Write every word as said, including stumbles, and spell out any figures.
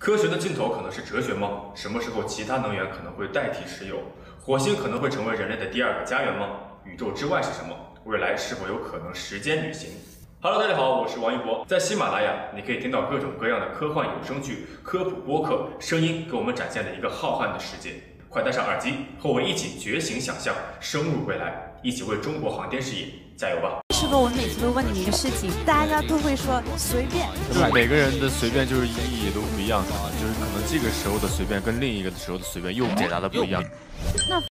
科学的尽头可能是哲学吗？什么时候其他能源可能会代替石油？火星可能会成为人类的第二个家园吗？宇宙之外是什么？未来是否有可能时间旅行？Hello， 大家好，我是王一博。在喜马拉雅，你可以听到各种各样的科幻有声剧、科普播客，声音给我们展现了一个浩瀚的世界。快戴上耳机，和我一起觉醒想象，深入未来，一起为中国航天事业加油吧！ 是个我每次都问你们一个事情，大家都会说随便， 就是每个人的随便就是意义都不一样的，就是可能这个时候的随便跟另一个的时候的随便又解答的不一样。 那